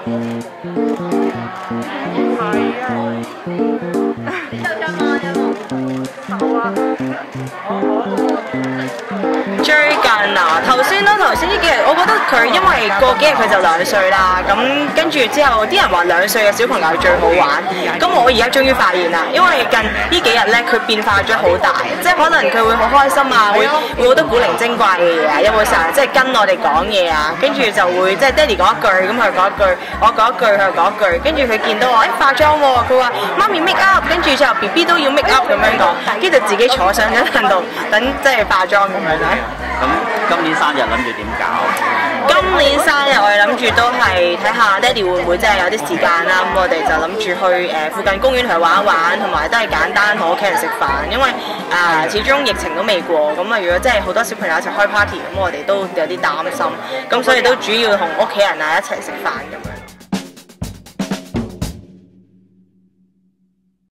最近啊，頭先呢幾日，我覺得佢因為過幾日佢就2歲啦，咁跟住之後啲人話2歲嘅小朋友最好玩，咁我而家終於發現啦，因為近呢幾日咧佢變化咗好大，即係可能佢會好開心啊，會好多古靈精怪嘅嘢啊，有冇成日即係跟我哋講嘢啊，跟住就會即係爹哋講一句，咁佢講一句，我講一句，佢講一句，跟住佢見到我化妝喎，佢話媽咪 make up， 跟住之後 BB 都要 make up 咁樣講，跟住就自己坐上張凳度等即係化妝咁樣啦。 咁今年生日諗住點搞？ 今年生日我哋諗住都係睇下爹哋會唔會真係有啲時間啦，咁我哋就諗住去附近公園同佢玩一玩，同埋都係簡單同屋企人食飯，因為始終疫情都未過，咁啊如果真係好多小朋友一齊開 party，咁我哋都有啲擔心，咁所以都主要同屋企人一齊食飯咁樣。